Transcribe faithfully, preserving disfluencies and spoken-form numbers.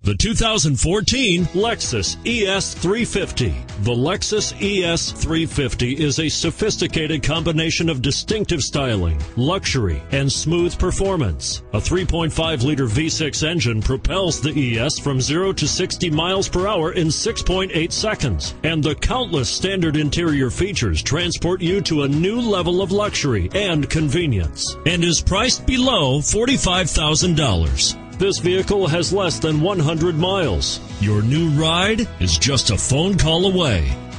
The two thousand fourteen Lexus E S three fifty. The Lexus E S three fifty is a sophisticated combination of distinctive styling, luxury, and smooth performance. A three point five liter V six engine propels the E S from zero to sixty miles per hour in six point eight seconds, and the countless standard interior features transport you to a new level of luxury and convenience, and is priced below forty-five thousand dollars. This vehicle has less than one hundred miles. Your new ride is just a phone call away.